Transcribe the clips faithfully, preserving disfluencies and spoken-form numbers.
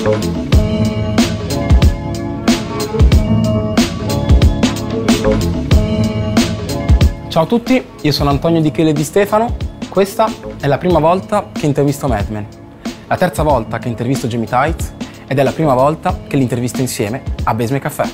Ciao a tutti, io sono Antonio Di Chele Di Stefano. Questa è la prima volta che intervisto Madman, la terza volta che intervisto Jamie Tights ed è la prima volta che li intervisto insieme a Besme Caffè.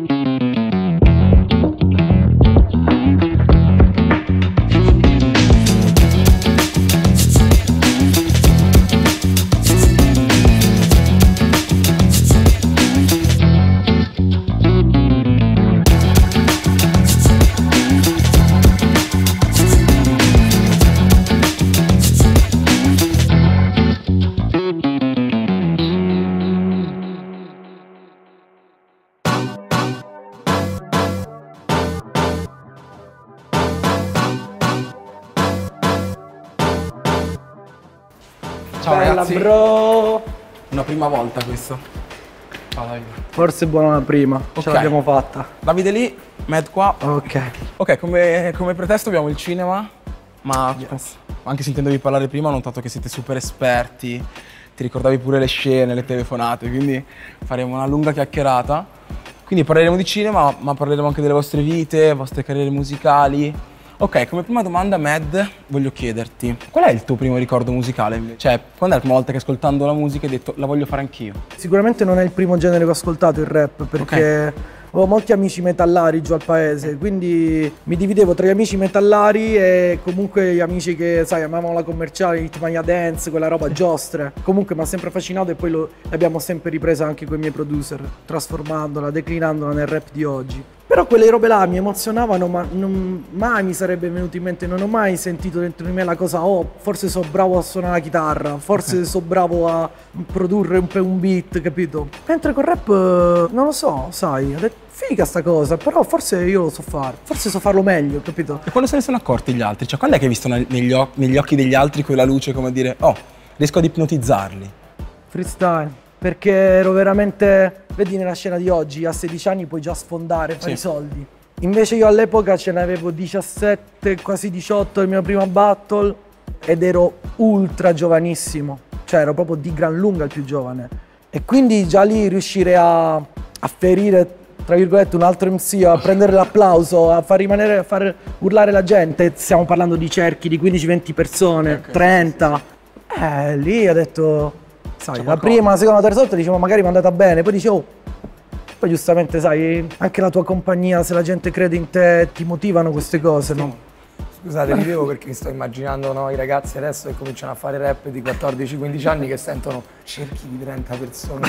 Ciao Bella, ragazzi, bro! Una prima volta questo. Ciao Davide. Forse è buona la prima, Ok. ce l'abbiamo fatta. Davide lì, Mad qua. Ok. Ok, come, come pretesto abbiamo il cinema, ma Yes. anche sentendovi parlare prima ho notato che siete super esperti, ti ricordavi pure le scene, le telefonate, quindi faremo una lunga chiacchierata. Quindi parleremo di cinema, ma parleremo anche delle vostre vite, vostre carriere musicali. Ok, come prima domanda, Mad, voglio chiederti, qual è il tuo primo ricordo musicale? Cioè, quando è la prima volta che ascoltando la musica hai detto la voglio fare anch'io? Sicuramente non è il primo genere che ho ascoltato, il rap, perché avevo molti amici metallari giù al paese, quindi mi dividevo tra gli amici metallari e comunque gli amici che, sai, amavano la commerciale, Hitmania Dance, quella roba, giostre. Comunque mi ha sempre affascinato e poi lo, l'abbiamo sempre ripresa anche con i miei producer, trasformandola, declinandola nel rap di oggi. Però quelle robe là mi emozionavano, ma non, mai mi sarebbe venuto in mente, non ho mai sentito dentro di me la cosa, oh, forse so bravo a suonare la chitarra, forse okay. so bravo a produrre un, un beat, capito? Mentre col rap, non lo so, sai, ho detto, figa sta cosa, però forse io lo so fare, forse so farlo meglio, capito? E quando se ne sono accorti gli altri? Cioè, quando è che hai visto negli, occhi, negli occhi degli altri quella luce, come dire, oh, riesco ad ipnotizzarli? Freestyle. Perché ero veramente, vedi nella scena di oggi, a sedici anni puoi già sfondare, fare i sì. soldi. Invece io all'epoca ce ne avevo diciassette, quasi diciotto, il mio primo battle, ed ero ultra giovanissimo, cioè ero proprio di gran lunga il più giovane. E quindi già lì riuscire a, a ferire, tra virgolette, un altro M C, a prendere l'applauso, a far rimanere, a far urlare la gente, stiamo parlando di cerchi di quindici venti persone, okay. trenta, eh, lì ho detto... Sai, la prima, la seconda, la terza volta dicevo magari mi è andata bene, poi dicevo, oh. Poi giustamente sai, anche la tua compagnia, se la gente crede in te, ti motivano queste cose, no? Scusate, ridevo perché mi sto immaginando no, i ragazzi adesso che cominciano a fare rap di quattordici quindici anni che sentono cerchi di trenta persone.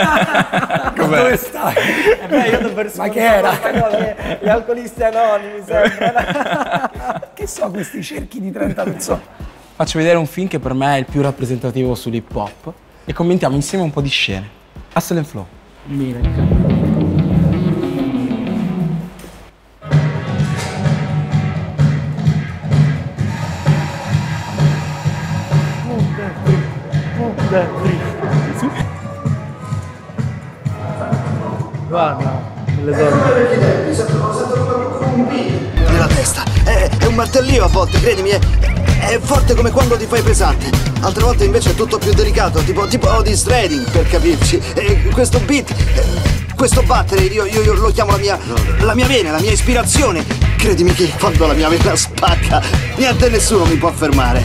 Dove stai? Eh beh, io per Ma che era? Gli alcolisti anonimi, sempre. Che so questi cerchi di trenta persone? Faccio vedere un film che per me è il più rappresentativo sull'hip hop e commentiamo insieme un po' di scene. Hustle and Flow. Mirek. Guarda, le donne. Mi sentono, sentono come un beat nella testa. È, è un martellio a volte, credimi, è, è forte come quando ti fai pesante. Altre volte invece è tutto più delicato, tipo, tipo Otis Redding, per capirci. E questo beat, questo battere, io, io, io lo chiamo la mia, la mia vena, la mia ispirazione. Credimi che quando la mia vena spacca, niente e nessuno mi può fermare.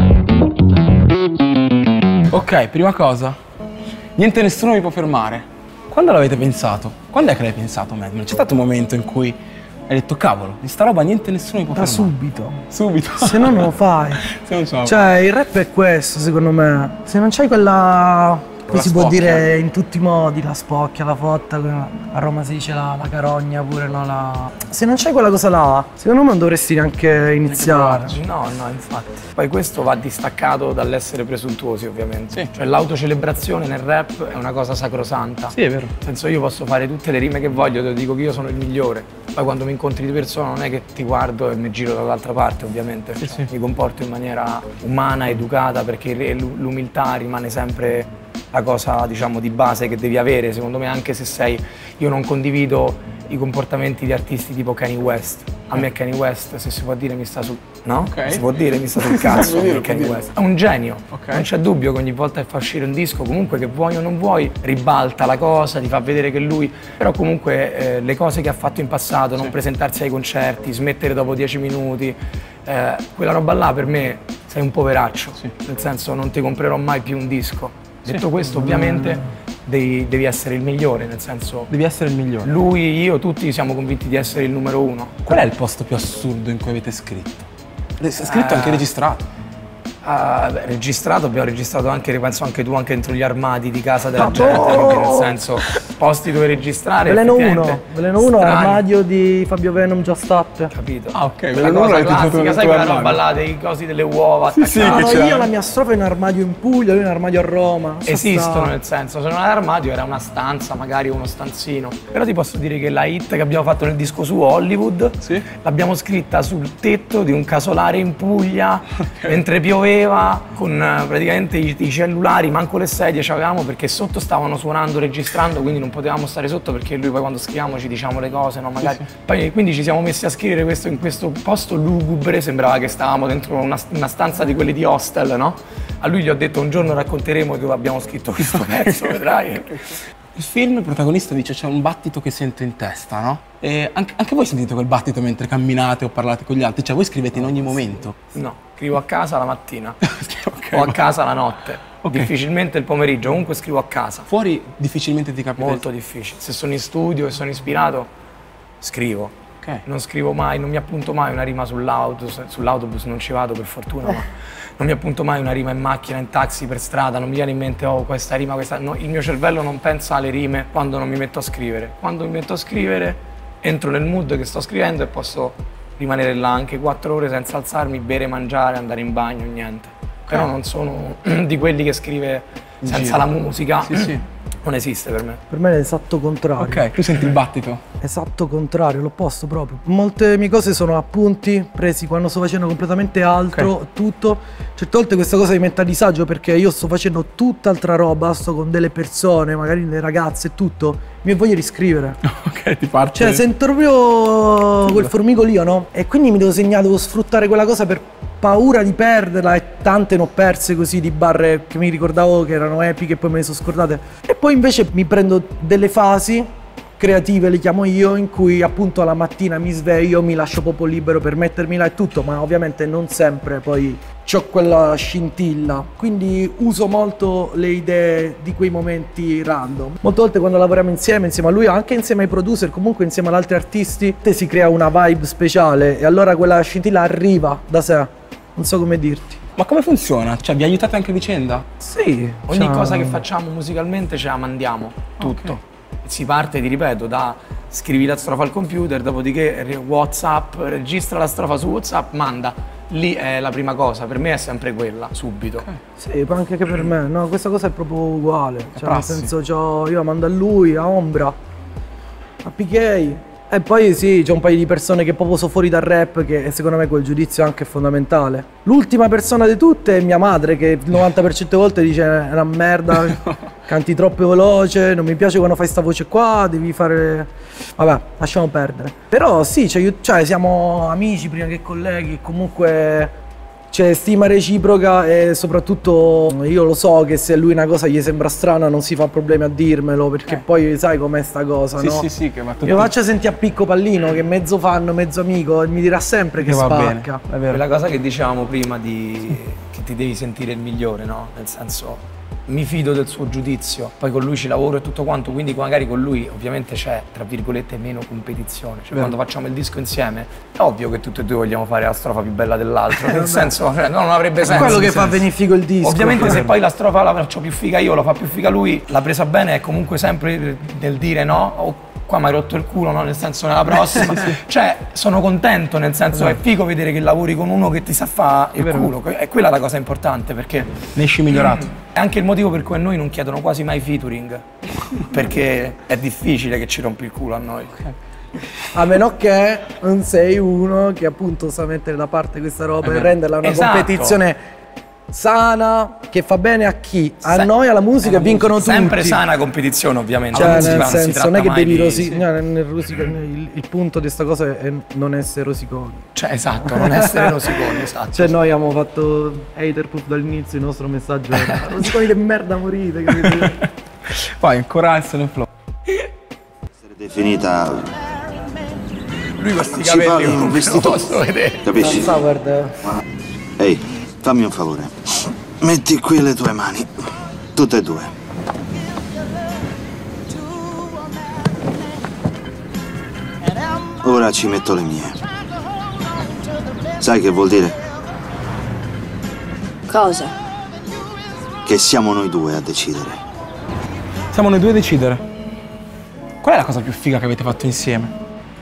Ok, prima cosa, niente e nessuno mi può fermare. Quando l'avete pensato? Quando è che l'hai pensato, Madman? C'è stato un momento in cui hai detto, cavolo, di sta roba niente e nessuno mi può Da fermare? subito. Subito. Se no non lo fai. Se non ce la Cioè, il rap è questo, secondo me. Se non c'hai quella... Poi si può dire in tutti i modi, la spocchia, la fotta, a Roma si dice la, la carogna pure, no? La... Se non c'hai quella cosa là, secondo me non dovresti neanche iniziare. No, no, infatti. Poi questo va distaccato dall'essere presuntuosi, ovviamente. Sì. Cioè l'autocelebrazione nel rap è una cosa sacrosanta. Sì, è vero. Nel senso, io posso fare tutte le rime che voglio, te dico che io sono il migliore. Poi quando mi incontri di persona non è che ti guardo e mi giro dall'altra parte, ovviamente. Sì, sì. Mi comporto in maniera umana, educata, perché l'umiltà rimane sempre la cosa, diciamo, di base che devi avere, secondo me, anche se sei... Io non condivido i comportamenti di artisti tipo Kanye West. A me Kanye West, se si può dire, mi sta sul... No? Okay. Si può dire, mi sta sul cazzo Kanye West. È un genio, okay. Non c'è dubbio che ogni volta che fa uscire un disco, comunque che vuoi o non vuoi, ribalta la cosa, ti fa vedere che lui... Però comunque eh, le cose che ha fatto in passato, non sì. presentarsi ai concerti, smettere dopo dieci minuti, eh, quella roba là per me sei un poveraccio, sì. Nel senso non ti comprerò mai più un disco. Sì. Detto questo, ovviamente... Devi, devi essere il migliore, nel senso... Devi essere il migliore. Lui, io, tutti siamo convinti di essere il numero uno. Qual è il posto più assurdo in cui avete scritto? Scritto e uh, anche registrato? Uh, beh, registrato, abbiamo registrato anche, penso anche tu, anche dentro gli armadi di casa della ah, gente, oh! Nel senso, posti dove registrare. Veleno uno, Veleno uno, armadio di Fabio Venom già stat. Capito? Ah, ok, la cosa classica, sai quella roba là dei cosi delle uova. Sì, sì, no, che no, io la mia strofa è in armadio in Puglia, lui in armadio a Roma. Esistono, nel senso, se non era armadio era una stanza, magari uno stanzino. Però ti posso dire che la hit che abbiamo fatto nel disco su Hollywood, sì? L'abbiamo scritta sul tetto di un casolare in Puglia, okay. Mentre pioveva, con praticamente i, i cellulari, manco le sedie ci avevamo perché sotto stavano suonando, registrando, quindi non potevamo stare sotto perché lui poi quando scriviamo ci diciamo le cose, no? Magari. Sì, sì. Poi, quindi ci siamo messi a scrivere questo in questo posto lugubre, sembrava che stavamo dentro una, una stanza di quelli di hostel, no? A lui gli ho detto un giorno racconteremo dove abbiamo scritto questo pezzo, vedrai. Il film, il protagonista dice c'è un battito che sento in testa, no? E anche, anche voi sentite quel battito mentre camminate o parlate con gli altri? Cioè voi scrivete in ogni momento? No, scrivo a casa la mattina okay, o a casa la notte, okay. Difficilmente il pomeriggio, comunque scrivo a casa. Fuori difficilmente ti capita? Molto difficile, se sono in studio e sono ispirato scrivo. Okay. Non scrivo mai, non mi appunto mai una rima sull'autobus, sull'autobus non ci vado per fortuna, ma non mi appunto mai una rima in macchina, in taxi, per strada, non mi viene in mente oh questa rima, questa... No, il mio cervello non pensa alle rime quando non mi metto a scrivere. Quando mi metto a scrivere entro nel mood che sto scrivendo e posso rimanere là anche quattro ore senza alzarmi, bere, mangiare, andare in bagno, niente. Okay. Però non sono di quelli che scrive senza Giro. La musica. Sì, sì. Non esiste per me. Per me è l'esatto contrario. Ok, tu senti il battito? Esatto contrario, l'opposto proprio. Molte mie cose sono appunti presi quando sto facendo completamente altro, okay. Tutto. Certe volte questa cosa mi mette a disagio perché io sto facendo tutt'altra roba, sto con delle persone, magari le ragazze e tutto, mi voglio riscrivere. Ok, ti parte. Cioè sento proprio quel formigolio, no? E quindi mi devo segnare, devo sfruttare quella cosa per paura di perderla e tante ne ho perse così di barre che mi ricordavo che erano epiche e poi me le sono scordate. E poi invece mi prendo delle fasi creative, le chiamo io, in cui appunto alla mattina mi sveglio, mi lascio proprio libero per mettermi là e tutto, ma ovviamente non sempre poi c'ho quella scintilla, quindi uso molto le idee di quei momenti random. Molte volte quando lavoriamo insieme, insieme a lui, anche insieme ai producer, comunque insieme ad altri artisti, si crea una vibe speciale e allora quella scintilla arriva da sé. Non so come dirti. Ma come funziona? Cioè, vi aiutate anche a vicenda? Sì. Ogni cioè... cosa che facciamo musicalmente ce la mandiamo, tutto. Okay. Si parte, ti ripeto, da scrivi la strofa al computer, dopodiché WhatsApp, registra la strofa su WhatsApp, manda. Lì è la prima cosa, per me è sempre quella, subito. Okay. Sì, anche che per me, no, questa cosa è proprio uguale. Cioè, nel senso, io la mando a lui, a Ombra, a P K. E poi sì, c'è un paio di persone che proprio sono fuori dal rap, che secondo me quel giudizio anche è fondamentale. L'ultima persona di tutte è mia madre, che il novanta per cento delle volte dice è una merda, canti troppo veloce, non mi piace quando fai sta voce qua, devi fare... Vabbè, lasciamo perdere. Però sì, cioè, cioè siamo amici prima che colleghi, comunque... C'è stima reciproca e soprattutto io lo so che se a lui una cosa gli sembra strana non si fa problemi a dirmelo, perché eh. poi sai com'è sta cosa, sì, no? Sì, sì, che va tutto... Io faccio sentire a Picco Pallino che è mezzo fan, mezzo amico e mi dirà sempre che, che spacca. È vero. Quella cosa che dicevamo prima di sì. che ti devi sentire il migliore, no? Nel senso, mi fido del suo giudizio, poi con lui ci lavoro e tutto quanto, quindi magari con lui ovviamente c'è, tra virgolette, meno competizione. Cioè, quando facciamo il disco insieme, è ovvio che tutti e due vogliamo fare la strofa più bella dell'altro, nel senso, cioè, no, non avrebbe senso. È quello che fa venire figo il disco. Ovviamente se poi la strofa la faccio più figa io, la fa più figa lui, la presa bene è comunque sempre nel dire no, oh, qua mi hai rotto il culo, no? Nel senso nella prossima. sì, sì. Cioè, sono contento, nel senso è figo vedere che lavori con uno che ti sa fare il culo. È quella la cosa importante, perché ne esci migliorato. È anche il motivo per cui a noi non chiedono quasi mai featuring, perché è difficile che ci rompi il culo a noi. Okay. A meno che non sei uno che appunto sa mettere da parte questa roba e renderla una esatto. competizione sana, che fa bene a chi? A Se- noi, alla musica, vincono tutti. Sempre sana competizione, ovviamente. Cioè, non si nel va- non si senso, tratta non è che mai devi di- rosi- sì. no, nel rosico- il, il punto di sta cosa è non essere rosiconi. Cioè, esatto, non essere rosiconi, esatto. Cioè noi abbiamo fatto haterproof dall'inizio, il nostro messaggio era rosiconi di merda morite, capito? Poi ancora il sono in flow. Essere definita. Lui questi Ci parli capelli in non vestito. lo posso vedere. Capisci? Non so, guarda. Ehi, fammi un favore. Metti qui le tue mani. Tutte e due. Ora ci metto le mie. Sai che vuol dire? Cosa? Che siamo noi due a decidere. Siamo noi due a decidere. Qual è la cosa più figa che avete fatto insieme?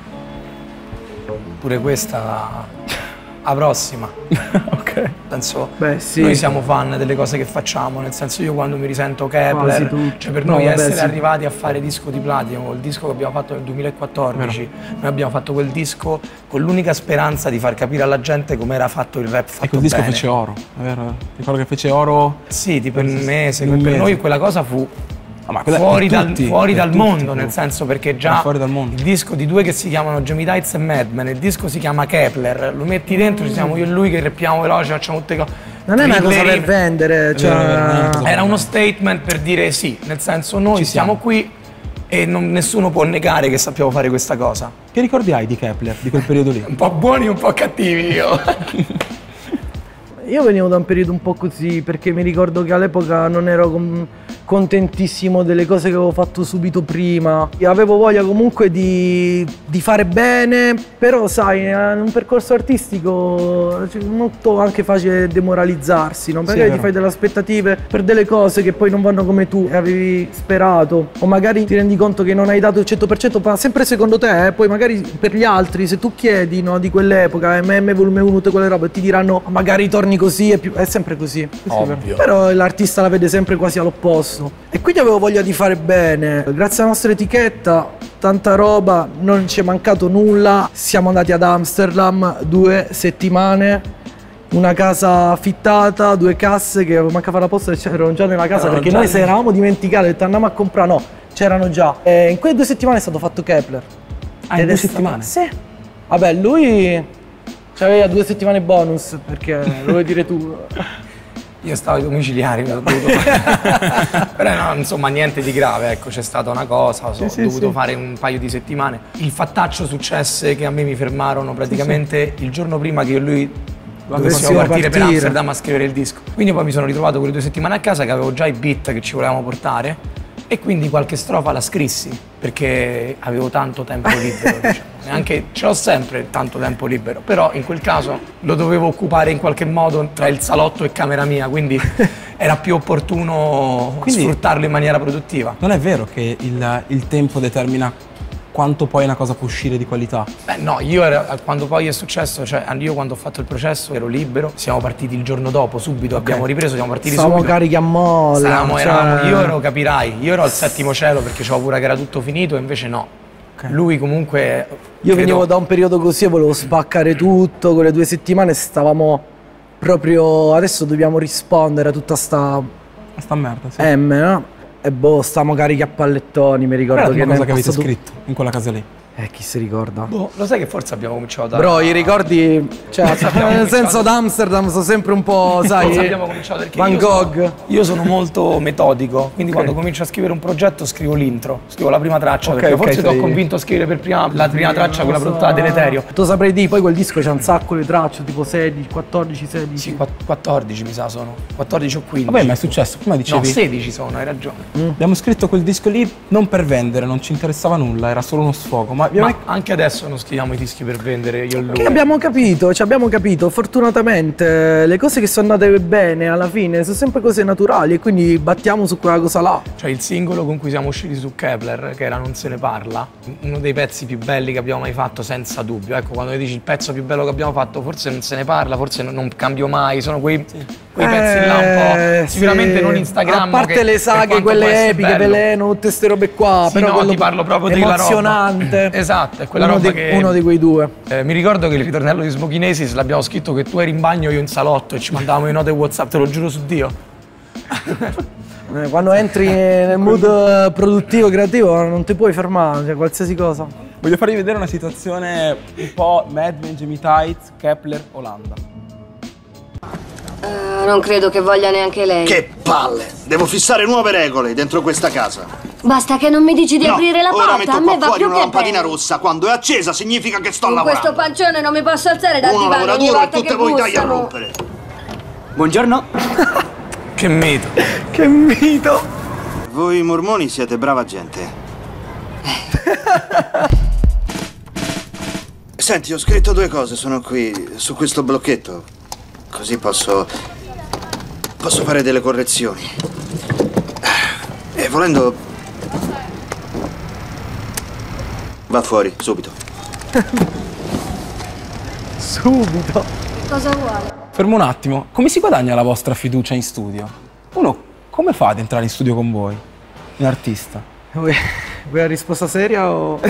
Pure questa, la prossima. Ok. Nel senso, Beh, sì. noi siamo fan delle cose che facciamo, nel senso io quando mi risento Quasi Kepler, tutti. cioè per No, noi vabbè, essere sì. arrivati a fare disco di platino, il disco che abbiamo fatto nel duemilaquattordici, noi abbiamo fatto quel disco con l'unica speranza di far capire alla gente com'era fatto il rap fatto E quel disco bene. fece oro, è vero? Ricordo che fece oro. Sì, tipo un mese, Un per mese. noi quella cosa fu Ah, ma quella- fuori, per dal, tutti, fuori per dal tutti, mondo, fu. nel senso perché già Era fuori dal mondo. il disco di due che si chiamano Jamie Tights e Madman, il disco si chiama Kepler, lo metti dentro, ci siamo io e lui che rappiamo veloce, facciamo tutte cose. Non è una cosa per vendere, cioè... vero, non è una cosa- Era uno statement per dire sì, nel senso noi Ci siamo siamo. qui e non- nessuno può negare che sappiamo fare questa cosa. Che ricordi hai di Kepler, di quel periodo lì? Un po' buoni, un po' cattivi io. Io venivo da un periodo un po' così, perché mi ricordo che all'epoca non ero com- contentissimo delle cose che avevo fatto subito prima. Io avevo voglia comunque di, di fare bene, però sai, in un percorso artistico c'è molto anche facile demoralizzarsi, no? Magari è ti vero. fai delle aspettative per delle cose che poi non vanno come tu avevi sperato, o magari ti rendi conto che non hai dato il cento per cento, ma sempre secondo te, eh? Poi magari per gli altri, se tu chiedi, no, di quell'epoca, M M volume uno, tutte quelle robe, ti diranno magari torni così, è, più... è sempre così. Ovvio. Però l'artista la vede sempre quasi all'opposto. E quindi avevo voglia di fare bene. Grazie alla nostra etichetta, tanta roba, non ci è mancato nulla. Siamo andati ad Amsterdam due settimane, una casa affittata, due casse che manca fare la posta e c'erano già nella casa, Erano perché già noi lì. se eravamo dimenticati, ho detto andiamo a comprare, no, c'erano già. E in quelle due settimane è stato fatto Kepler. Ah, in Ed due è stato- settimane? Sì. Vabbè, lui aveva due settimane bonus, perché lo vuoi dire tu. Io stavo ai domiciliari, mi ho dovuto fare. Però no, insomma niente di grave, ecco, c'è stata una cosa, so, ho sì, dovuto sì. fare un paio di settimane. Il fattaccio successe che a me mi fermarono praticamente il giorno prima che io e lui dovessimo Dovessimo partire, per partire. Amsterdam a scrivere il disco. Quindi poi mi sono ritrovato quelle due settimane a casa che avevo già i beat che ci volevamo portare e quindi qualche strofa la scrissi perché avevo tanto tempo libero, diciamo. E anche ce l'ho sempre tanto tempo libero, però in quel caso lo dovevo occupare in qualche modo tra il salotto e camera mia, quindi era più opportuno Quindi- sfruttarlo in maniera produttiva. Non è vero che il, il tempo determina quanto poi una cosa può uscire di qualità? Beh no, io ero- quando poi è successo, cioè io quando ho fatto il processo ero libero, siamo partiti il giorno dopo, subito abbiamo ripreso, siamo partiti Stavamo subito. carichi a molla. Stavamo- cioè- eravamo- io ero, capirai, io ero al settimo cielo perché c'avevo paura che era tutto finito e invece no. Lui comunque... Io credo- venivo da un periodo così e volevo spaccare tutto, quelle due settimane stavamo proprio... Adesso dobbiamo rispondere a tutta sta Sta merda, sì. M, no? E boh, stavamo carichi a pallettoni, mi Qual è ricordo la che prima ne cosa è che avete passato- scritto in quella casa lì? Eh, chi si ricorda? Boh, lo sai che forse abbiamo cominciato da... Bro, i ricordi, cioè, abbiamo nel cominciato- senso d'Amsterdam sono sempre un po', sai, Forse abbiamo cominciato perché Van io sono- Gogh. Io sono molto metodico, quindi quando comincio a scrivere un progetto scrivo l'intro, scrivo la prima traccia, Ok, perché ok, forse ti ho sei- convinto a scrivere per prima la prima traccia, quella prodotta da Deleterio. Tu saprei di, poi quel disco c'ha un sacco di tracce, tipo sedici, quattordici, sedici. Sì, quatt- quattordici mi sa sono, quattordici o quindici. Vabbè, ma è successo, prima No, dicevi... sedici sono, hai ragione. Abbiamo scritto quel disco lì non per vendere, non ci interessava nulla, era solo uno sfogo. Ma, Ma anche adesso non scriviamo i dischi per vendere, io e lui. Che abbiamo capito, ci abbiamo capito, fortunatamente le cose che sono andate bene alla fine sono sempre cose naturali e quindi battiamo su quella cosa là. Cioè il singolo con cui siamo usciti su Kepler, che era Non se ne parla, uno dei pezzi più belli che abbiamo mai fatto senza dubbio. Ecco, quando dici il pezzo più bello che abbiamo fatto, forse non se ne parla, forse non, non cambio mai, sono quei, quei quei pezzi là un po', sì. sicuramente non Instagram. A parte che, le saghe, quelle epiche, Veleno, tutte ste robe qua, sì, però no, quello ti parlo proprio di emozionante. Esatto, è quella uno roba di, che... Uno di quei due. Eh, mi ricordo che il ritornello di Smokinesis l'abbiamo scritto che tu eri in bagno, io in salotto e ci mandavamo le note WhatsApp, te lo giuro su Dio. eh, quando entri nel mood produttivo, creativo, non ti puoi fermare, cioè qualsiasi cosa. Voglio farvi vedere una situazione un po' Mad Men, Jamie Tights, Kepler, Olanda. Uh, non credo che voglia neanche lei. Che palle! Devo fissare nuove regole dentro questa casa. Basta che non mi dici di no, aprire la ora porta, metto a me qua va fuori più una che lampadina bene. rossa. Quando è accesa significa che sto Con lavorando. questo pancione non mi posso alzare dal Uno divano lavora ogni duro e volta tutte che voi dai a bussano. rompere. Buongiorno. Che mito. Che mito! Voi mormoni siete brava gente. Senti, ho scritto due cose, sono qui, su questo blocchetto. Così posso... posso fare delle correzioni. E volendo... va fuori, subito. Subito. Cosa vuole? Fermo un attimo, come si guadagna la vostra fiducia in studio? Uno come fa ad entrare in studio con voi? Un artista? Vuoi, vuoi la risposta seria o...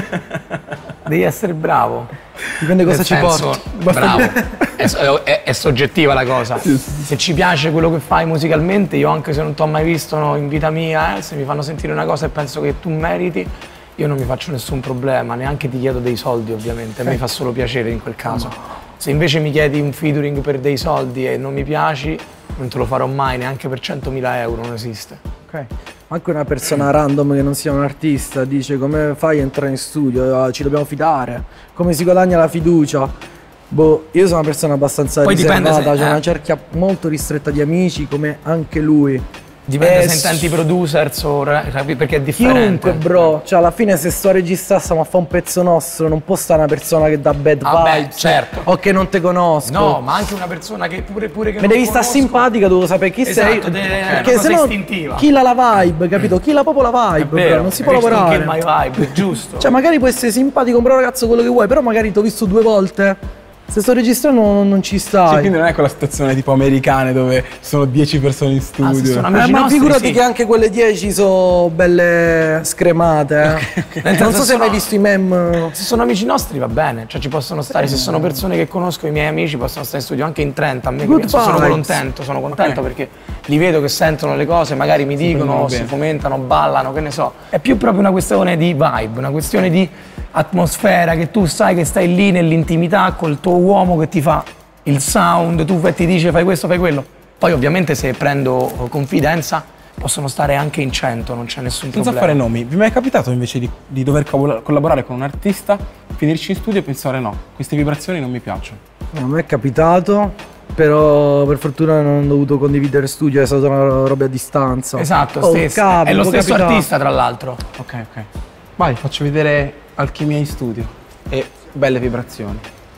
Devi essere bravo. Dipende cosa Nel ci senso, porti. Bravo. è, è, è soggettiva la cosa. Se ci piace quello che fai musicalmente, io anche se non ti ho mai visto no, in vita mia, eh, se mi fanno sentire una cosa e penso che tu meriti, io non mi faccio nessun problema, neanche ti chiedo dei soldi ovviamente, a me fa solo piacere in quel caso. Se invece mi chiedi un featuring per dei soldi e non mi piaci, non te lo farò mai, neanche per centomila euro, non esiste. Ok. Anche una persona random che non sia un artista dice come fai a entrare in studio, ci dobbiamo fidare, come si guadagna la fiducia. Boh, io sono una persona abbastanza Poi riservata, dipende se- c'è eh. una cerchia molto ristretta di amici come anche lui. Dipende Eh, se intenti producers o capi- perché è differente. Chiunque, bro, cioè alla fine se sto a registrare stiamo a fare un pezzo nostro, non può stare una persona che dà bad Ah, beh, vibes certo. o che non te conosco. No, ma anche una persona che pure, pure che Mi non devi stare conosco. simpatica, devo sapere chi Esatto, sei. deve- è una Perché cosa se no istintiva. chi la la vibe, capito? Chi la proprio la È vibe, vero, bro, non si può Rich don't lavorare. kill my vibe, giusto. Cioè magari puoi essere simpatico, un bravo ragazzo, quello che vuoi, però magari ti ho visto due volte. Se sto registrando non, non ci Sì, stai. quindi non è quella situazione tipo americane dove ci sono dieci persone in studio. Ah, se sono Eh, amici ma nostri, figurati sì. che anche quelle dieci sono belle scremate. eh. Nel Non senso, so se hai mai no. visto i meme. Se sono amici nostri va bene, cioè ci possono stare, se sono persone che conosco, i miei amici possono stare in studio anche in trenta, a me Good che sono vibes. contento, sono contento perché li vedo che sentono le cose, magari mi dicono, prendono si bene. fomentano, ballano, che ne so. È più proprio una questione di vibe, una questione di atmosfera, che tu sai che stai lì nell'intimità col tuo uomo che ti fa il sound, tu ti dice fai questo, fai quello. Poi ovviamente se prendo confidenza possono stare anche in cento, non c'è nessun Senza problema. fare nomi, vi è mai capitato invece di, di dover cavol- collaborare con un artista, finirci in studio e pensare no, queste vibrazioni non mi piacciono? No, a me è capitato, però per fortuna non ho dovuto condividere studio, è stata una roba a distanza. Esatto, Oh, stesso. capo, è lo può stesso capitare. artista tra l'altro. Ok, ok. Vai, faccio vedere alchimia in studio e belle vibrazioni.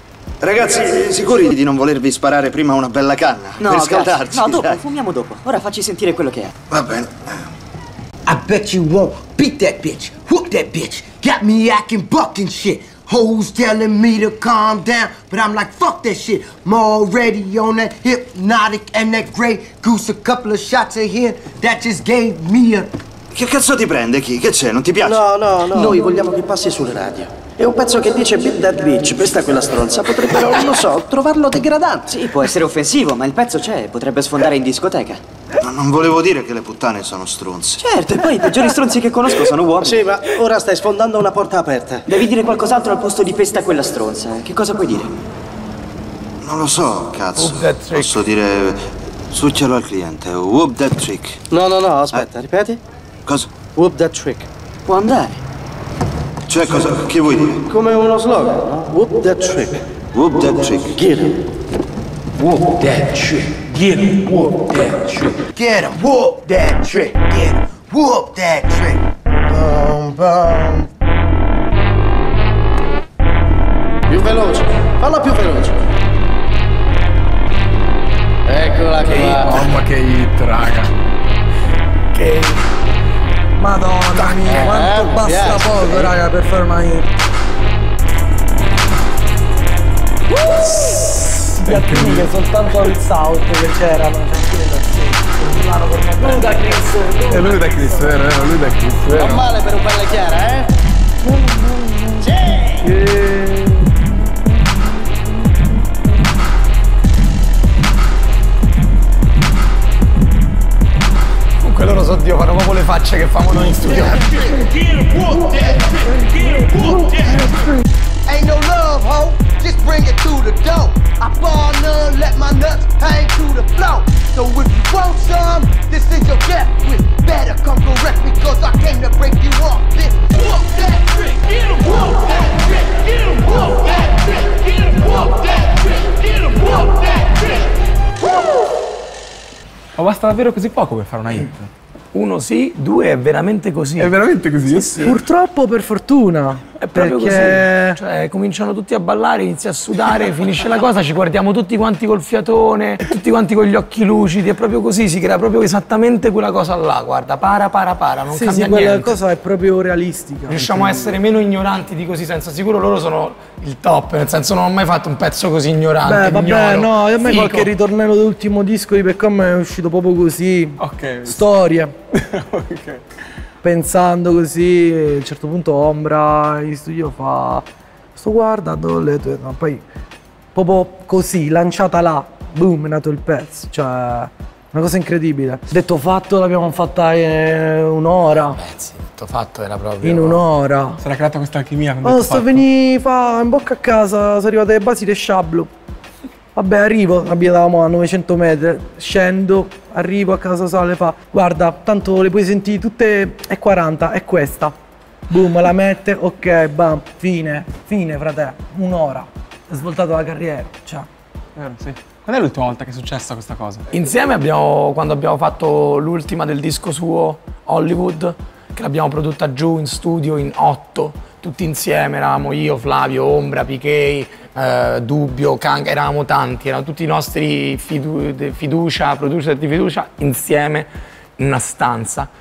Ragazzi, sicuri di non volervi sparare prima una bella canna? No, per grazie. scaldarci? No, dopo, dai. fumiamo dopo. Ora facci sentire quello che è. Va bene. I bet you won't beat that bitch, whoop that bitch, got me acting buck and shit. Hoes telling me to calm down, but I'm like, fuck that shit. I'm already on that hypnotic and that Grey Goose. A couple of shots of here that just gave me a... Che cazzo ti prende, chi? Che c'è? Non ti piace? No, no, no. Noi vogliamo che passi sulle radio. È un pezzo che dice Beat That Bitch, questa è quella stronza. Potrebbero, non lo so, trovarlo degradante. Sì, può essere offensivo, ma il pezzo c'è, potrebbe sfondare in discoteca. No, non volevo dire che le puttane sono stronze. Certo, e poi i peggiori stronzi che conosco sono uomini. Sì, ma ora stai sfondando una porta aperta. Devi dire qualcos'altro al posto di pesta quella stronza. Che cosa puoi dire? Non lo so, cazzo. Whoop that trick. Posso dire... Succialo al cliente. Whoop that trick. No, no, no, aspetta, ripeti. Cosa? Whoop that trick. Può andare. Cioè, cosa? Che vuoi dire? Come uno slogan, no? Whoop that trick. Whoop that trick. Get it. Whoop that trick, get him, whoop that trick. Get him, whoop that trick, get him, whoop that trick. Boom, boom. Più veloce. Falla più veloce. Eccola qua. Mamma che hit, raga. Che... Madonna mia, quanto mi basta piace. poco, raga, per fare una hit. piattini che soltanto il South che c'erano, continuano per me. Ludacris! È lui da Chris, vero, vero, lui da Chris, vero? Non male per un belle chiara, eh? Yeah. Comunque loro so Dio, fanno proprio le facce che fanno noi in studio. Ain't no love, ho. Just bring it to the door. I fall none, let my nuts hang to the floor. So if you want some, this is your death wish. Better come correct because I came to break you off. Bitch, whoop that trick, get him, whoop that trick, get him, whoop that trick, get him, whoop that trick, get him, whoop that trick. Ma basta davvero così poco per fare una hit? Uno sì, due è veramente così. È veramente così? Sì, sì. Purtroppo per fortuna. È proprio perché... così. Cioè, cominciano tutti a ballare, inizia a sudare, finisce la cosa, ci guardiamo tutti quanti col fiatone, tutti quanti con gli occhi lucidi, è proprio così, si crea proprio esattamente quella cosa là, guarda, para, para, para, non sì, cambia sì, quella niente. cosa è proprio realistica. Riusciamo a essere meno ignoranti di così senza, sicuro loro sono il top, nel senso non ho mai fatto un pezzo così ignorante. Beh, vabbè, ignoro, no, a me fico. qualche ritornello dell'ultimo disco di Beckham è uscito proprio così. Ok. Storie. Ok. Pensando così, a un certo punto Ombra in studio fa sto guardando le tue, no, poi proprio così, lanciata là, boom, è nato il pezzo, cioè una cosa incredibile. Detto fatto, l'abbiamo fatta in un'ora. Pezzi, tutto fatto era proprio... In un'ora. Si era creata questa alchimia con Oh, detto sto fatto. venì, fa in bocca a casa, sono arrivate Basile e Sciablo. Vabbè, arrivo, abitavamo a novecento metri, scendo, arrivo a casa Sale, fa guarda, tanto le puoi sentire tutte, è quaranta, è questa. Boom, la mette, ok, bam, fine, fine, frate, un'ora. È svoltato la carriera, cioè. Vero, sì. Quando è l'ultima volta che è successa questa cosa? Insieme abbiamo, quando abbiamo fatto l'ultima del disco suo, Hollywood, che l'abbiamo prodotta giù in studio in otto, tutti insieme, eravamo io, Flavio, Ombra, Piquet, eh, Dubbio, Kang, eravamo tanti, erano tutti i nostri fidu fiducia, producer di fiducia, insieme in una stanza.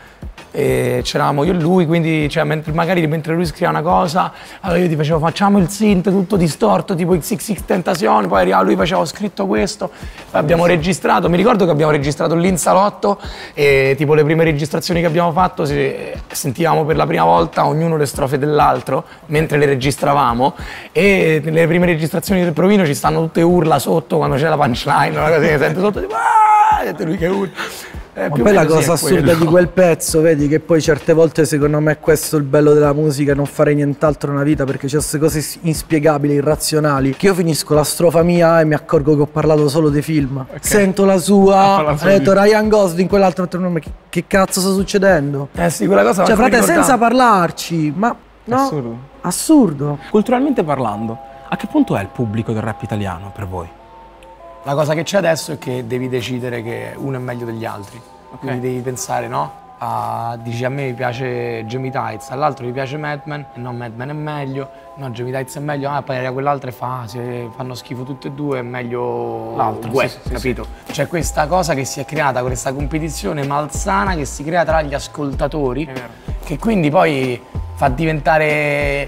E c'eravamo io e lui, quindi cioè, mentre, magari mentre lui scriveva una cosa, allora io ti facevo facciamo il synth tutto distorto, tipo X X X Tentacion, poi arrivava lui, faceva ho scritto questo, poi abbiamo registrato, mi ricordo che abbiamo registrato lì in salotto e tipo le prime registrazioni che abbiamo fatto si, sentivamo per la prima volta ognuno le strofe dell'altro mentre le registravamo e nelle prime registrazioni del provino ci stanno tutte urla sotto quando c'è la punchline, una cosa che sente sotto tipo aaaah, e lui che urla. Eh, Ma poi la cosa assurda di quel pezzo, vedi che poi certe volte secondo me questo è il bello della musica, non fare nient'altro nella vita perché c'è queste cose inspiegabili, irrazionali, che io finisco la strofa mia e mi accorgo che ho parlato solo dei film. Okay. Sento la sua, ha detto Ryan Gosling, quell'altro nome, che, che cazzo sta succedendo? Eh sì, quella cosa. Cioè frate, senza parlarci, ma no, assurdo. Assurdo. Culturalmente parlando, a che punto è il pubblico del rap italiano per voi? La cosa che c'è adesso è che devi decidere che uno è meglio degli altri. Okay. Quindi devi pensare, no? A, dici a me mi piace Jamie Tights, all'altro mi piace Madman, e no, Madman è meglio, no, Jamie Tights è meglio, ah, poi arriva quell'altro e fa, ah, se fanno schifo tutte e due è meglio l'altro, sì, sì, capito? Sì. C'è questa cosa che si è creata, questa competizione malsana che si crea tra gli ascoltatori, che quindi poi fa diventare eh,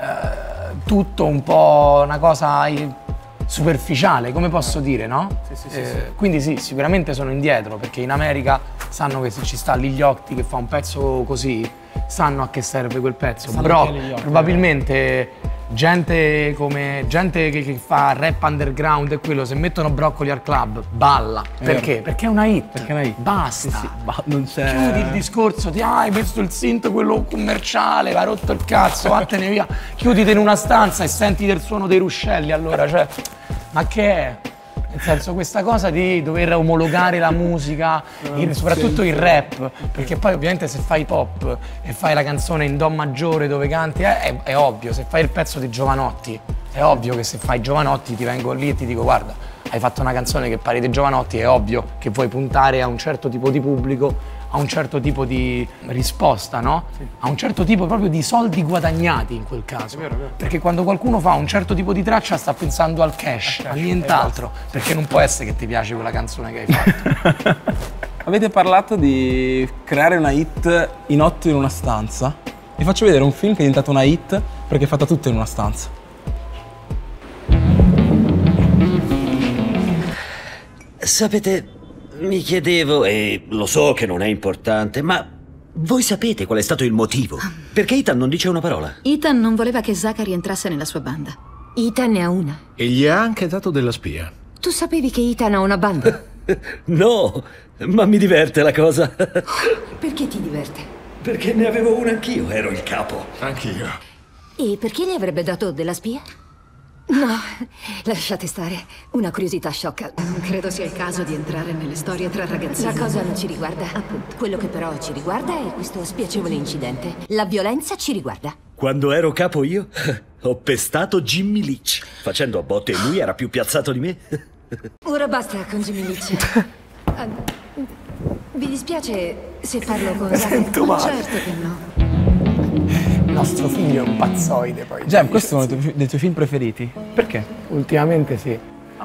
tutto un po' una cosa superficiale, come posso dire, no? Sì, sì, eh, sì, sì. Quindi sì, sicuramente sono indietro, perché in America sanno che se ci sta Lil Yachty che fa un pezzo così, sanno a che serve quel pezzo. Sanno però probabilmente gente come gente che, che fa rap underground e quello, se mettono Broccoli al club, balla. Perché? Perché è una hit. Perché è una hit. Basta. Sì, sì. Ba non chiudi il discorso di ah, hai messo il synth quello commerciale, va rotto il cazzo, vattene via. Chiuditi in una stanza e senti il suono dei ruscelli, allora, cioè, ma che è? Nel senso, questa cosa di dover omologare la musica, il, soprattutto il rap, perché poi ovviamente se fai pop e fai la canzone in do maggiore dove canti, eh, è, è ovvio, se fai il pezzo di Giovanotti, è ovvio che se fai Giovanotti ti vengo lì e ti dico guarda, hai fatto una canzone che parli di Giovanotti, è ovvio che vuoi puntare a un certo tipo di pubblico, a un certo tipo di risposta, no? Sì. A un certo tipo proprio di soldi guadagnati in quel caso. È vero, è vero. Perché quando qualcuno fa un certo tipo di traccia sta pensando al cash, a, cash, a nient'altro. Perché non può essere che ti piace quella canzone che hai fatto. Avete parlato di creare una hit in otto in una stanza. Vi faccio vedere un film che è diventato una hit perché è fatta tutta in una stanza. Sapete, mi chiedevo, e lo so che non è importante, ma voi sapete qual è stato il motivo? Perché Ethan non dice una parola? Ethan non voleva che Zachary entrasse nella sua banda. Ethan ne ha una. E gli ha anche dato della spia. Tu sapevi che Ethan ha una banda? No, ma mi diverte la cosa. Perché ti diverte? Perché ne avevo una anch'io, ero il capo. Anch'io. E perché le avrebbe dato della spia? No, lasciate stare. Una curiosità sciocca. Non credo sia il caso di entrare nelle storie tra ragazzini. La cosa non ci riguarda. Appunto. Quello che però ci riguarda è questo spiacevole incidente. La violenza ci riguarda. Quando ero capo io, ho pestato Jimmy Leach, facendo a botte, e lui era più piazzato di me. Ora basta con Jimmy Leach. Uh, vi dispiace se parlo con Sento male. Certo che no. Il nostro figlio è un pazzoide poi. Gem, questo è uno dei tuoi, dei tuoi film preferiti? Perché? Ultimamente sì. Oh.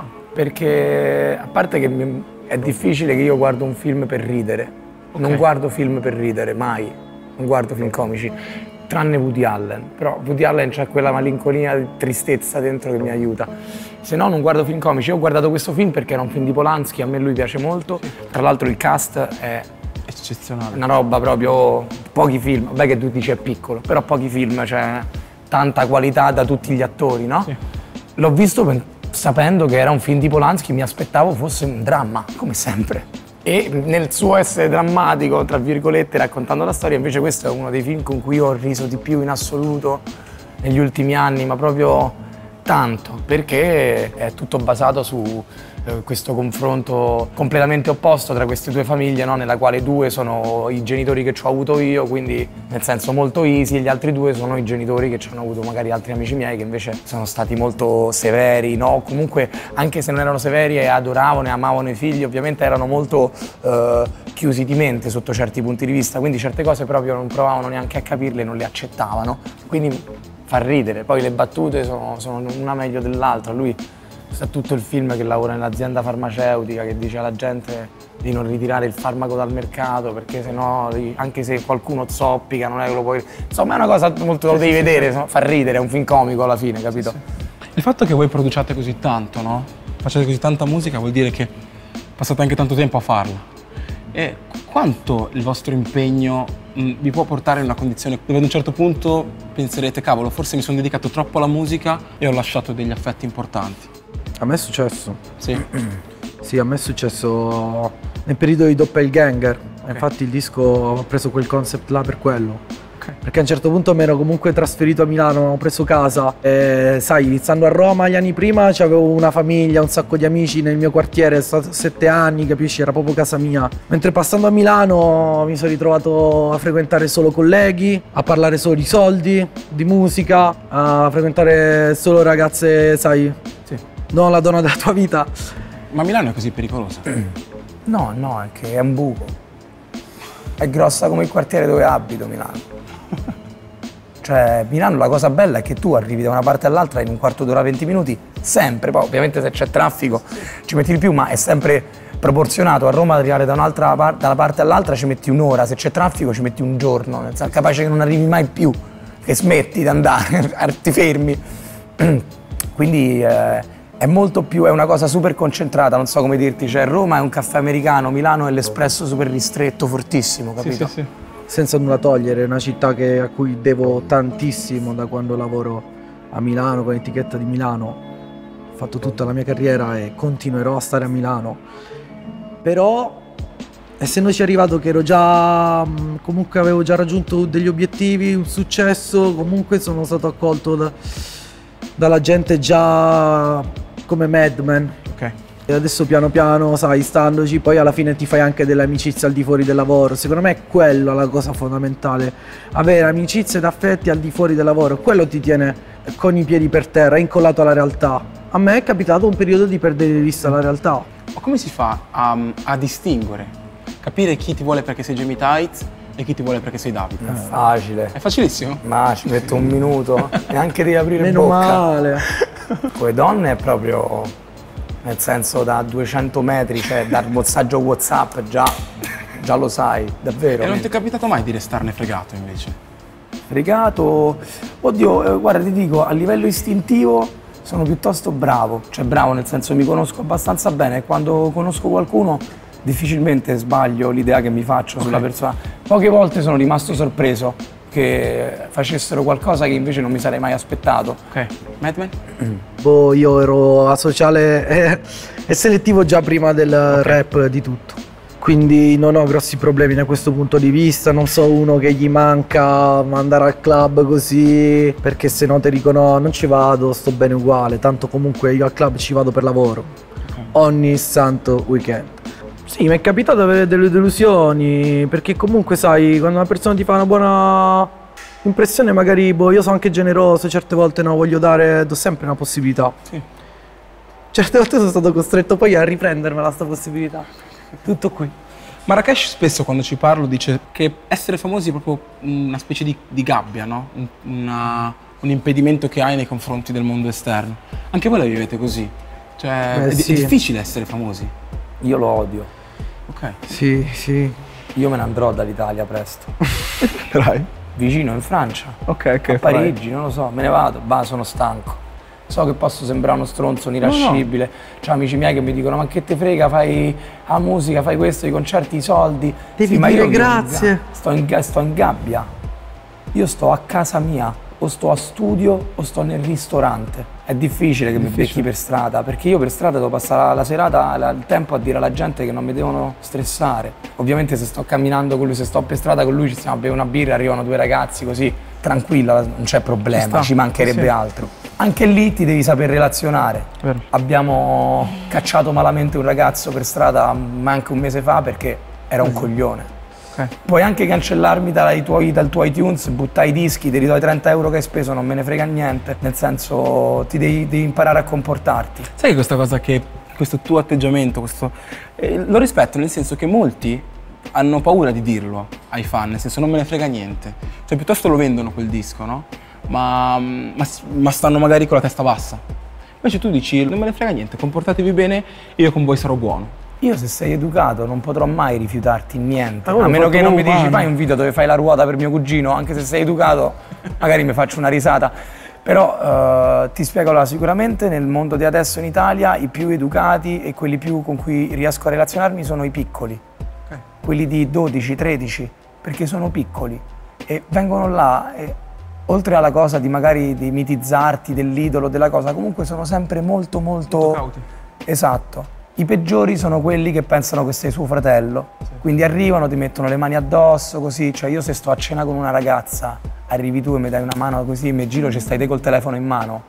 Perché, a parte che mi, è difficile che io guardo un film per ridere. Okay. Non guardo film per ridere, mai. Non guardo film comici. Tranne Woody Allen. Però Woody Allen c'ha quella malinconia di tristezza dentro che mi aiuta. Se no non guardo film comici. Io ho guardato questo film perché era un film di Polanski, a me lui piace molto. Tra l'altro il cast è eccezionale. Una roba proprio, pochi film, vabbè che tu dici è piccolo, però pochi film, c'è tanta qualità da tutti gli attori, no? Sì. L'ho visto per, sapendo che era un film di Polanski, mi aspettavo fosse un dramma, come sempre. E nel suo essere drammatico, tra virgolette, raccontando la storia, invece questo è uno dei film con cui ho riso di più in assoluto negli ultimi anni, ma proprio tanto, perché è tutto basato su questo confronto completamente opposto tra queste due famiglie, no? Nella quale due sono i genitori che ci ho avuto io, quindi nel senso molto easy, e gli altri due sono i genitori che ci hanno avuto magari altri amici miei che invece sono stati molto severi, no? Comunque anche se non erano severi e adoravano e amavano i figli, ovviamente erano molto eh, chiusi di mente sotto certi punti di vista, quindi certe cose proprio non provavano neanche a capirle, non le accettavano, quindi fa ridere. Poi le battute sono, sono una meglio dell'altra. Lui sa tutto il film che lavora nell'azienda farmaceutica, che dice alla gente di non ritirare il farmaco dal mercato perché sennò anche se qualcuno zoppica non è che lo puoi... Insomma è una cosa molto, lo devi vedere, fa ridere, è un film comico alla fine, capito? Sì, sì. Il fatto che voi produciate così tanto, no? Facciate così tanta musica vuol dire che passate anche tanto tempo a farla. E quanto il vostro impegno mh, vi può portare in una condizione dove ad un certo punto penserete cavolo, forse mi sono dedicato troppo alla musica e ho lasciato degli affetti importanti? A me è successo. Sì? Sì, a me è successo nel periodo di Doppelganger. Okay. Infatti il disco ho preso quel concept là per quello. Okay. Perché a un certo punto mi ero comunque trasferito a Milano, ho preso casa e sai, iniziando a Roma gli anni prima avevo una famiglia, un sacco di amici nel mio quartiere, sono stato sette anni, capisci? Era proprio casa mia. Mentre passando a Milano mi sono ritrovato a frequentare solo colleghi, a parlare solo di soldi, di musica, a frequentare solo ragazze, sai, sì, non la donna della tua vita. Ma Milano è così pericolosa? No, no, è che è un buco. È grossa come il quartiere dove abito, Milano. Cioè, Milano la cosa bella è che tu arrivi da una parte all'altra in un quarto d'ora, venti minuti, sempre. Poi ovviamente se c'è traffico ci metti di più, ma è sempre proporzionato. A Roma arrivare da un'altra parte, dalla parte all'altra ci metti un'ora, se c'è traffico ci metti un giorno, nel senso, capace che non arrivi mai più, che smetti di andare, ti fermi. Quindi eh, è molto più, è una cosa super concentrata, non so come dirti, cioè Roma è un caffè americano, Milano è l'espresso super ristretto, fortissimo, capito? Sì, sì, sì. Senza nulla togliere, è una città che, a cui devo tantissimo da quando lavoro a Milano con l'etichetta di Milano. Ho fatto tutta la mia carriera e continuerò a stare a Milano. Però, essendoci arrivato che ero già, comunque avevo già raggiunto degli obiettivi, un successo, comunque sono stato accolto da, dalla gente già come Madman. Ok. E adesso piano piano, sai, standoci, poi alla fine ti fai anche delle amicizie al di fuori del lavoro. Secondo me è quella la cosa fondamentale, avere amicizie ed affetti al di fuori del lavoro. Quello ti tiene con i piedi per terra, incollato alla realtà. A me è capitato un periodo di perdere di vista la realtà. Ma come si fa a, a distinguere? Capire chi ti vuole perché sei Jamie Tights e chi ti vuole perché sei Davide? È facile. È facilissimo? Ma ci metto un minuto, neanche devi aprire Meno bocca. male. Con le donne è proprio... Nel senso, da duecento metri, cioè dal messaggio WhatsApp già, già lo sai, davvero. E non ti è capitato mai di restarne fregato invece? Fregato? Oddio, eh, guarda, ti dico, a livello istintivo sono piuttosto bravo, cioè bravo nel senso mi conosco abbastanza bene e quando conosco qualcuno difficilmente sbaglio l'idea che mi faccio okay. sulla persona. Poche volte sono rimasto sorpreso che facessero qualcosa che invece non mi sarei mai aspettato. Ok, Madman? Boh, io ero asociale e, e selettivo già prima del okay. rap di tutto. Quindi non ho grossi problemi da questo punto di vista, non so uno che gli manca andare al club così, perché se no ti dicono non ci vado, sto bene uguale, tanto comunque io al club ci vado per lavoro, okay. ogni santo weekend. Sì, mi è capitato avere delle delusioni, perché comunque sai, quando una persona ti fa una buona impressione magari, boh, io sono anche generoso, certe volte no, voglio dare, do sempre una possibilità. Sì. Certe volte sono stato costretto poi a riprendermela sta possibilità. Tutto qui. Marracash spesso quando ci parlo dice che essere famosi è proprio una specie di, di gabbia, no? Un, una, un impedimento che hai nei confronti del mondo esterno. Anche voi la vivete così? Cioè, Beh, è, sì. è difficile essere famosi? Io lo odio. Ok. Sì, sì. Io me ne andrò dall'Italia presto. Dai. Vicino in Francia. Ok, ok. A Parigi, farai. Non lo so, me ne vado. Bah, sono stanco. So che posso sembrare uno stronzo, un irascibile. No, no. C'ho amici miei che mi dicono ma che te frega, fai la musica, fai questo, i concerti, i soldi. Devi sì, ma dire io grazie. Sto in, sto in gabbia. Io sto a casa mia, o sto a studio o sto nel ristorante. È difficile che difficile. mi becchi per strada, perché io per strada devo passare la serata, la, il tempo a dire alla gente che non mi devono stressare. Ovviamente se sto camminando con lui, se sto per strada con lui, ci stiamo a bere una birra, arrivano due ragazzi così, tranquilla, non c'è problema, ci, ci mancherebbe sì. altro. Anche lì ti devi saper relazionare. Vero. Abbiamo cacciato malamente un ragazzo per strada manco un mese fa perché era un mm. coglione. Okay. Puoi anche cancellarmi dai tuoi, dal tuo iTunes, buttai i dischi, ti ridò i trenta euro che hai speso, non me ne frega niente. Nel senso, ti devi, devi imparare a comportarti. Sai questa cosa che, questo tuo atteggiamento, questo, eh, lo rispetto nel senso che molti hanno paura di dirlo ai fan, nel senso non me ne frega niente. Cioè piuttosto lo vendono quel disco, no? Ma, ma, ma stanno magari con la testa bassa. Invece tu dici non me ne frega niente, comportatevi bene e io con voi sarò buono. Io se sei educato non potrò mai rifiutarti niente, a meno che non mi dici fai un video dove fai la ruota per mio cugino, anche se sei educato magari mi faccio una risata. Però eh, ti spiego, allora, sicuramente nel mondo di adesso in Italia i più educati e quelli più con cui riesco a relazionarmi sono i piccoli, okay. quelli di dodici tredici, perché sono piccoli e vengono là e oltre alla cosa di magari di mitizzarti dell'idolo, della cosa, comunque sono sempre molto molto... molto cauti. Esatto. I peggiori sono quelli che pensano che sei suo fratello, sì. quindi arrivano, ti mettono le mani addosso, così, cioè io se sto a cena con una ragazza, arrivi tu e mi dai una mano così, mi giro, ci stai te col telefono in mano,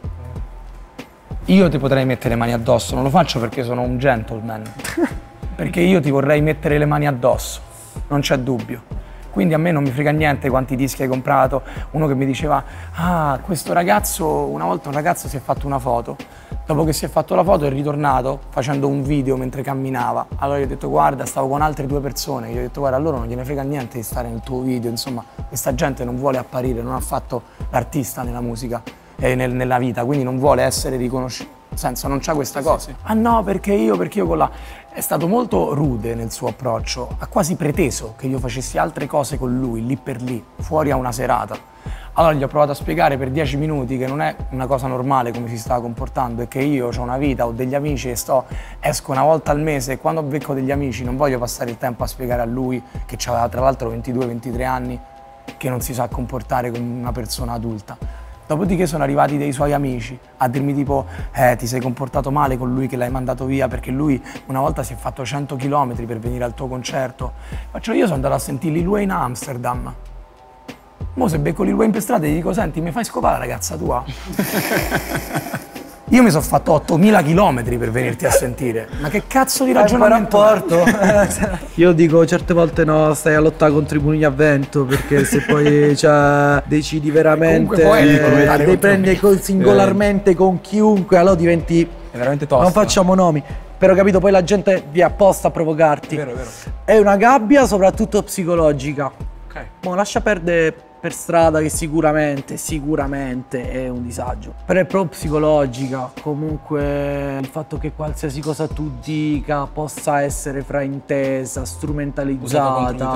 io ti potrei mettere le mani addosso, non lo faccio perché sono un gentleman, perché io ti vorrei mettere le mani addosso, non c'è dubbio. Quindi a me non mi frega niente quanti dischi hai comprato. Uno che mi diceva, ah, questo ragazzo, una volta un ragazzo si è fatto una foto, dopo che si è fatto la foto è ritornato facendo un video mentre camminava. Allora gli ho detto, guarda, stavo con altre due persone, gli ho detto, guarda, a loro non gliene frega niente di stare nel tuo video, insomma, questa gente non vuole apparire, non ha fatto l'artista nella musica e nel, nella vita, quindi non vuole essere riconosciuto. Nel senso, non c'è questa cosa. Sì, sì. Ah no, perché io, perché io con la... È stato molto rude nel suo approccio, ha quasi preteso che io facessi altre cose con lui, lì per lì, fuori a una serata. Allora gli ho provato a spiegare per dieci minuti che non è una cosa normale come si stava comportando e che io ho una vita, ho degli amici e sto, esco una volta al mese e quando becco degli amici non voglio passare il tempo a spiegare a lui, che aveva tra l'altro ventidue ventitré anni, che non si sa comportare come una persona adulta. Dopodiché sono arrivati dei suoi amici a dirmi tipo eh, ti sei comportato male con lui che l'hai mandato via perché lui una volta si è fatto cento chilometri per venire al tuo concerto. Faccio, io sono andato a sentire Lil Wayne a Amsterdam. Mo se becco Lil Wayne per strada e gli dico senti mi fai scopare la ragazza tua? Io mi sono fatto ottomila chilometri per venirti a sentire. Ma che cazzo di ragionamento è? Io dico certe volte no, stai a lottare contro i mulini a vento perché se poi cioè, decidi veramente eh, devi prendere singolarmente con chiunque, allora diventi è veramente tosto. Non facciamo nomi. Però capito, poi la gente vi apposta a provocarti. Vero, vero. È una gabbia soprattutto psicologica. Ok. Mo lascia perdere per strada che sicuramente, sicuramente è un disagio. Però è proprio psicologica, comunque il fatto che qualsiasi cosa tu dica possa essere fraintesa, strumentalizzata,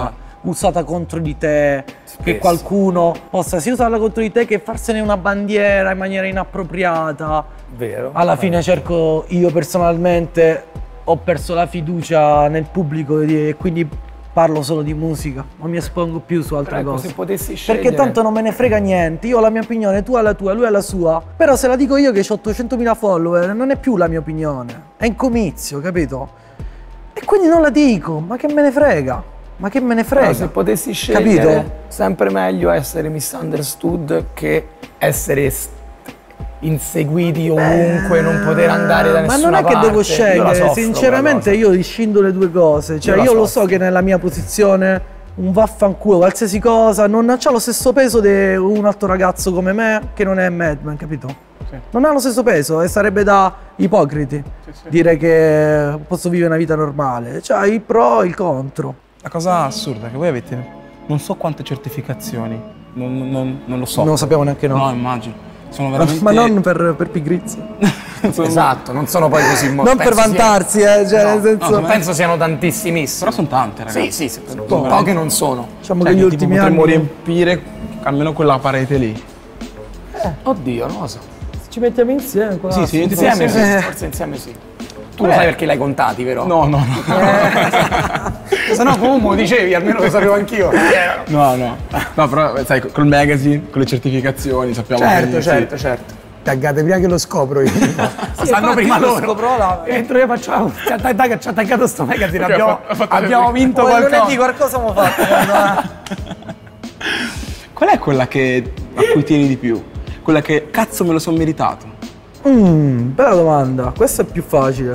usata contro di te, Spesso. che qualcuno possa sia usarla contro di te che farsene una bandiera in maniera inappropriata. Vero. Alla fine cerco, io personalmente ho perso la fiducia nel pubblico e quindi parlo solo di musica, non mi espongo più su altre Però ecco, cose. se potessi scegliere... Perché tanto non me ne frega niente, io ho la mia opinione, tu hai la tua, lui ha la sua. Però se la dico io che ho ottocentomila follower, non è più la mia opinione, è un comizio, capito? E quindi non la dico, ma che me ne frega? Ma che me ne frega? Però se potessi scegliere, capito? sempre meglio essere misunderstood che essere st- inseguiti ovunque, eh, non poter andare da nessuna parte. Ma non è che parte. devo scegliere, Io sinceramente io discindo le due cose. Cioè io, io lo so che nella mia posizione un vaffanculo, qualsiasi cosa, non ha lo stesso peso di un altro ragazzo come me che non è Madman, capito? Sì. Non ha lo stesso peso e sarebbe da ipocriti sì, sì. dire che posso vivere una vita normale. Cioè il pro e il contro. La cosa assurda è che voi avete non so quante certificazioni, non, non, non lo so. Non lo sappiamo neanche noi. No, immagino. Sono veramente... Ma non per, per pigrizia. Esatto, non sono poi così molti. Non per vantarsi, eh, cioè, no, nel senso... no, penso siano tantissimissimi. Però sono tante, ragazzi. Sì, sì, sì poche veramente... non sono. Diciamo cioè, che gli che ultimi tipo, anni... potremmo riempire almeno quella parete lì. Eh, oddio, non lo so. Se ci mettiamo insieme... Qua, sì, sì, insieme sì, eh. forse insieme sì. Tu lo sai perché l'hai contati, vero? No, no, no. Eh. Se no, come lo dicevi, almeno lo sapevo anch'io. No, no. No, però, sai, col magazine, con le certificazioni, sappiamo certo, che... Certo, sì. certo. Taggate prima che lo scopro io. Sì, sanno prima loro. Là. Entro io faccio, ci ha taggato sto magazine, okay, abbiamo, abbiamo vinto oh, qualcosa. Lunedì qualcosa abbiamo fatto. Qual è quella che, a cui tieni di più? Quella che, cazzo, me lo sono meritato? Mmm, bella domanda. Questa è più facile.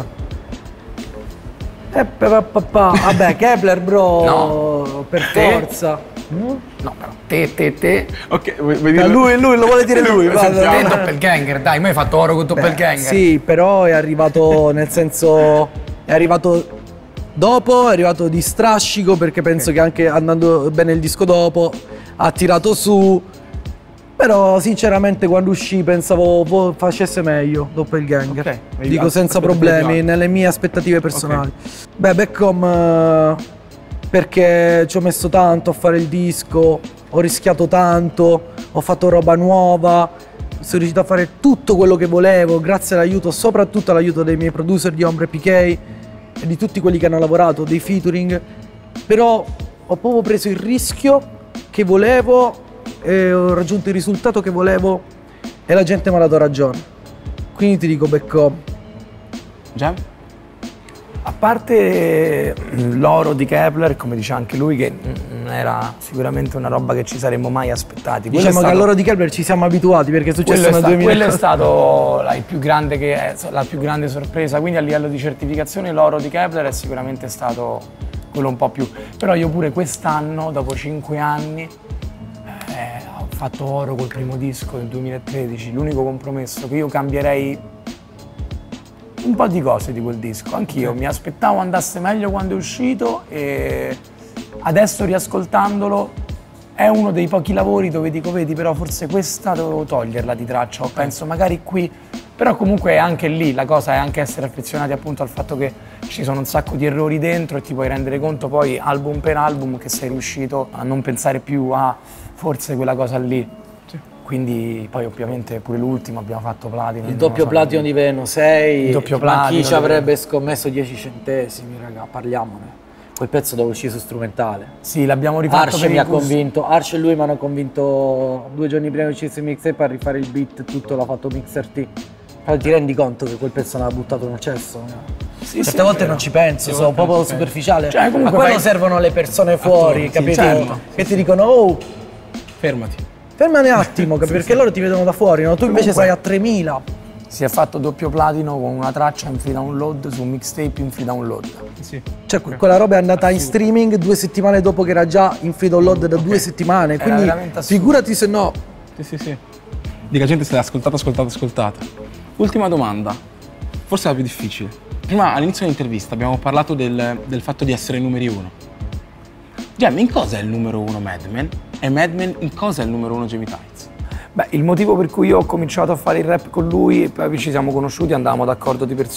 Eh, papà, papà. Vabbè, Kepler, bro. No. Per te? forza. Mm? No, però te, te, te. Ok, vuoi, vuoi dire... lui, lui, lo vuole dire lui. Te Doppelganger, dai, mai hai fatto oro con Doppelganger. Sì, però è arrivato, nel senso, è arrivato dopo, è arrivato di strascico perché penso okay. che anche andando bene il disco dopo ha tirato su. Però sinceramente quando uscì pensavo facesse meglio Doppelganger. Okay. Dico senza problemi, nelle mie aspettative personali. Okay. Beh, Beckham perché ci ho messo tanto a fare il disco, ho rischiato tanto, ho fatto roba nuova, sono riuscito a fare tutto quello che volevo grazie all'aiuto, soprattutto all'aiuto dei miei producer di Ombre P K e di tutti quelli che hanno lavorato, dei featuring. Però ho proprio preso il rischio che volevo e ho raggiunto il risultato che volevo e la gente mi ha dato ragione. Quindi ti dico Beckham. Già? A parte l'oro di Kepler, come dice anche lui, che non era sicuramente una roba che ci saremmo mai aspettati. Diciamo stato... che all'oro di Kepler ci siamo abituati perché è successo nel duemila. Quello è stato la, il più grande che è, la più grande sorpresa, quindi a livello di certificazione l'oro di Kepler è sicuramente stato quello un po' più. Però io pure quest'anno, dopo cinque anni, eh, ho fatto oro col primo disco del duemilatredici, l'unico compromesso che io cambierei un po' di cose di quel disco, anch'io mi aspettavo andasse meglio quando è uscito e adesso riascoltandolo è uno dei pochi lavori dove dico vedi però forse questa dovevo toglierla di traccia o penso magari qui, però comunque è anche lì, la cosa è anche essere affezionati appunto al fatto che ci sono un sacco di errori dentro e ti puoi rendere conto poi album per album che sei riuscito a non pensare più a forse quella cosa lì. Quindi poi ovviamente pure l'ultimo abbiamo fatto platino. Il doppio so, platino di Veno sei. Il doppio ma platino. Chi ci avrebbe scommesso dieci centesimi, raga, parliamone. Quel pezzo dove uscì su strumentale. Sì, l'abbiamo rifatto Arce per mi il ha convinto, Arce e lui mi hanno convinto due giorni prima che uscisse il mixtape a rifare il beat, tutto l'ha fatto Mixer T. Però ti rendi conto che quel pezzo l'ha buttato nel cesso? Sì, certe sì, volte non ci penso, sono proprio superficiale. Cioè, a quello fai... servono le persone fuori, attori, capito? Sì, certo. Che ti dicono, oh, fermati. Fermati un attimo, sì, perché sì. loro ti vedono da fuori, no? Tu invece Comunque, sei a tremila. Si è fatto doppio platino con una traccia in free download su un mixtape in free download. Sì. Cioè quella roba è andata in streaming due settimane dopo che era già in free download da okay. due settimane, era quindi figurati se no. Sì, sì, sì. Dica gente se l'ha ascoltata, ascoltata, ascoltata. Ultima domanda, forse la più difficile. Prima all'inizio dell'intervista abbiamo parlato del, del fatto di essere numeri uno. Gem, in cosa è il numero uno Madman? E Madman in cosa è il numero uno Jamie Tights? Beh, il motivo per cui io ho cominciato a fare il rap con lui e poi ci siamo conosciuti, andavamo d'accordo di persona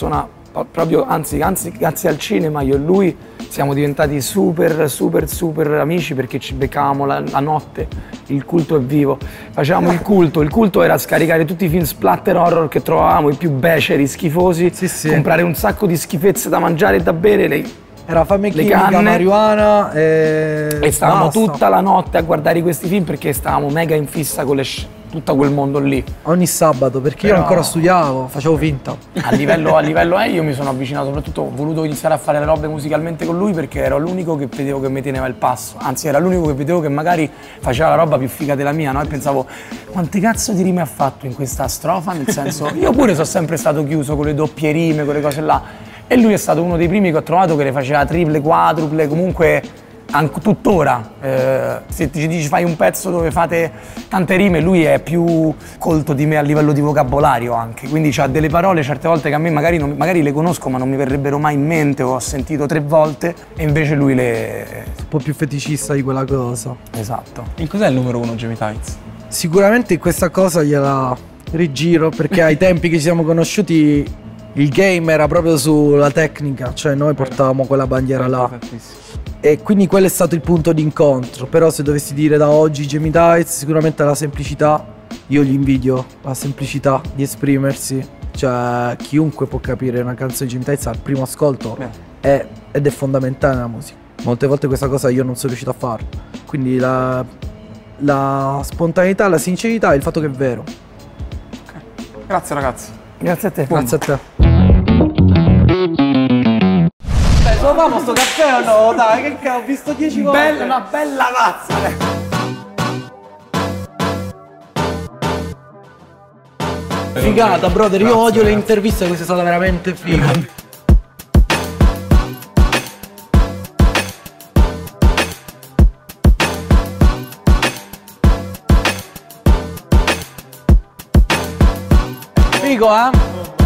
proprio, anzi, anzi, grazie al cinema io e lui siamo diventati super, super, super amici perché ci beccavamo la, la notte, il culto è vivo, facevamo il culto, il culto era scaricare tutti i film splatter horror che trovavamo, i più beceri, schifosi, Sì, sì. comprare un sacco di schifezze da mangiare e da bere, le, Era fame le chimica, canne, marijuana e... e stavamo basta. tutta la notte a guardare questi film perché stavamo mega in fissa con le sc- tutto quel mondo lì. Ogni sabato, perché Però- io ancora studiavo, facevo finta. A livello, a livello eh, io mi sono avvicinato, soprattutto ho voluto iniziare a fare le robe musicalmente con lui perché ero l'unico che vedevo che mi teneva il passo, anzi era l'unico che vedevo che magari faceva la roba più figa della mia, no? E pensavo, quante cazzo di rime ha fatto in questa strofa? Nel senso, io pure sono sempre stato chiuso con le doppie rime, quelle cose là, e lui è stato uno dei primi che ho trovato che le faceva triple, quadruple, comunque anche tuttora, eh, se ti dici fai un pezzo dove fate tante rime, lui è più colto di me a livello di vocabolario anche, quindi ha delle parole certe volte che a me magari, non, magari le conosco ma non mi verrebbero mai in mente o ho sentito tre volte e invece lui le... Un po' più feticista di quella cosa. Esatto. E cos'è il numero uno Jamie Tights? Sicuramente questa cosa gliela rigiro perché ai tempi che ci siamo conosciuti il game era proprio sulla tecnica, cioè noi portavamo quella bandiera là. E quindi quello è stato il punto di incontro. Però se dovessi dire da oggi Jamie Tights, sicuramente la semplicità. Io gli invidio la semplicità di esprimersi. Cioè chiunque può capire una canzone di Jamie Tights al primo ascolto è, ed è fondamentale nella musica. Molte volte questa cosa io non sono riuscito a farlo. Quindi la, la spontaneità, la sincerità e il fatto che è vero. Grazie ragazzi. Grazie a te. Grazie a te. Lo famo sto caffè o no? Dai, che cazzo, ho visto dieci volte. Bella, una bella pazza. Figata, brother, io odio le interviste, questa è stata veramente figa. Figo, eh?